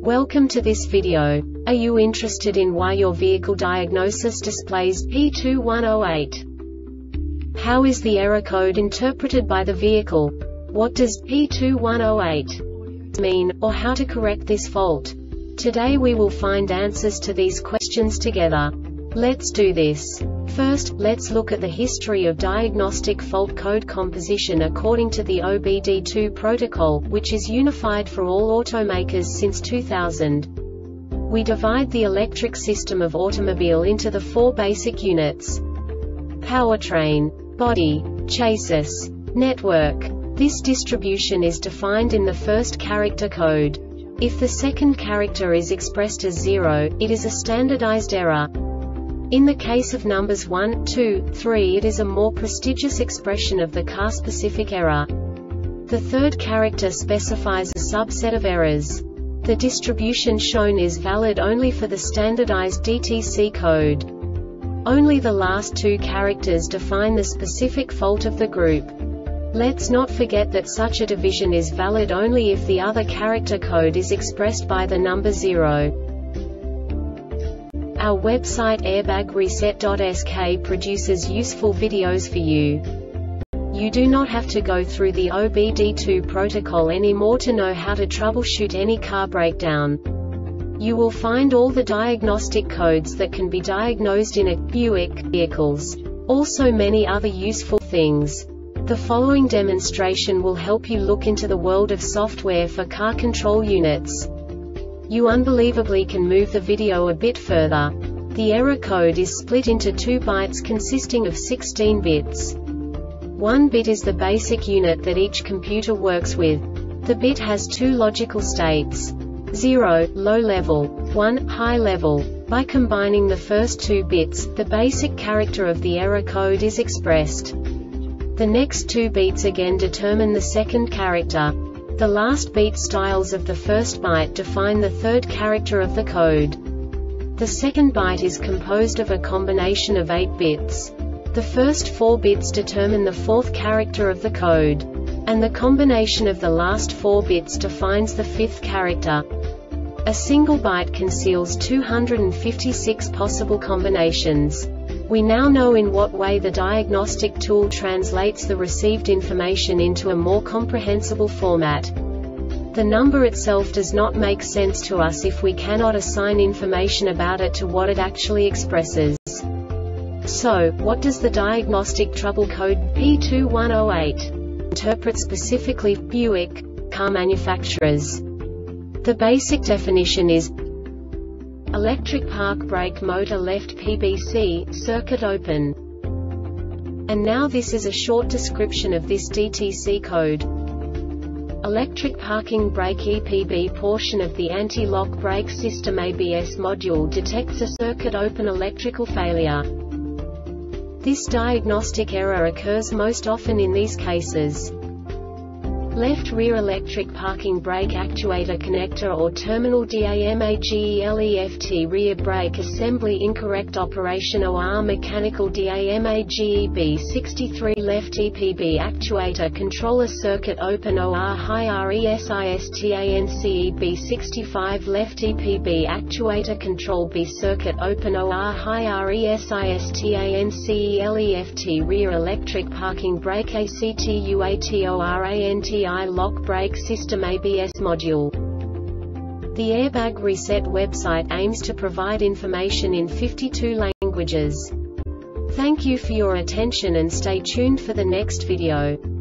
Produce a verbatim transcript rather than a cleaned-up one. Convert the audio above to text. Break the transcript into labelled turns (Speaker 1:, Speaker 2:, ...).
Speaker 1: Welcome to this video. Are you interested in why your vehicle diagnosis displays P two one zero eight? How is the error code interpreted by the vehicle? What does P two one zero eight mean, or how to correct this fault? Today we will find answers to these questions together. Let's do this. First, let's look at the history of diagnostic fault code composition according to the O B D two protocol, which is unified for all automakers since two thousand. We divide the electric system of automobile into the four basic units: powertrain, body, chassis, network. This distribution is defined in the first character code. If the second character is expressed as zero, it is a standardized error. In the case of numbers one, two, three, it is a more prestigious expression of the car-specific error. The third character specifies a subset of errors. The distribution shown is valid only for the standardized D T C code. Only the last two characters define the specific fault of the group. Let's not forget that such a division is valid only if the other character code is expressed by the number zero. Our website airbag reset dot S K produces useful videos for you. You do not have to go through the O B D two protocol anymore to know how to troubleshoot any car breakdown. You will find all the diagnostic codes that can be diagnosed in a Buick vehicles. Also many other useful things. The following demonstration will help you look into the world of software for car control units. You unbelievably can move the video a bit further. The error code is split into two bytes consisting of sixteen bits. One bit is the basic unit that each computer works with. The bit has two logical states: zero, low level, one, high level. By combining the first two bits, the basic character of the error code is expressed. The next two beats again determine the second character. The last beat styles of the first byte define the third character of the code. The second byte is composed of a combination of eight bits. The first four bits determine the fourth character of the code. And the combination of the last four bits defines the fifth character. A single byte conceals two hundred fifty-six possible combinations. We now know in what way the diagnostic tool translates the received information into a more comprehensible format. The number itself does not make sense to us if we cannot assign information about it to what it actually expresses. So, what does the diagnostic trouble code P two one zero eight interpret specifically for Buick car manufacturers? The basic definition is electric park brake motor left P B C, circuit open. And now this is a short description of this D T C code. Electric parking brake E P B portion of the anti-lock brake system A B S module detects a circuit open electrical failure. This diagnostic error occurs most often in these cases: left rear electric parking brake actuator connector or terminal DAMAGELEFT rear brake assembly incorrect operation or mechanical DAMAGEB sixty-three left E P B actuator controller circuit open or high RESISTANCEB sixty-five left E P B actuator control B circuit open or high RESISTANCELEFT rear electric parking brake ACTUATORANTI lock brake system A B S module. The Airbag Reset website aims to provide information in fifty-two languages. Thank you for your attention and stay tuned for the next video.